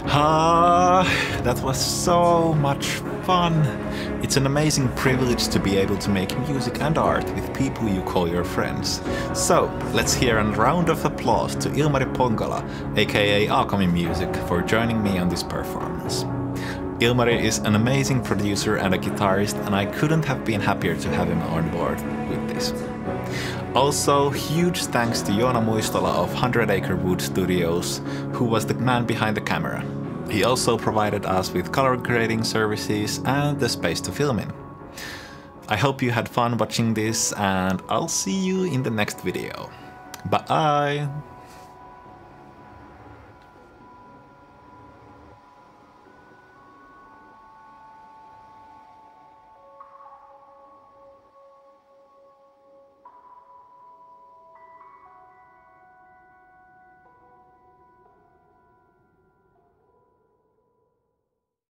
That was so much fun. It's an amazing privilege to be able to make music and art with people you call your friends. So, let's hear a round of applause to Ilmari Ponkala, aka Akami Music, for joining me on this performance. Ilmari is an amazing producer and a guitarist, and I couldn't have been happier to have him on board with this. Also, huge thanks to Joona of 100 Acre Wood Studios, who was the man behind the camera. He also provided us with color grading services and the space to film in. I hope you had fun watching this, and I'll see you in the next video. Bye!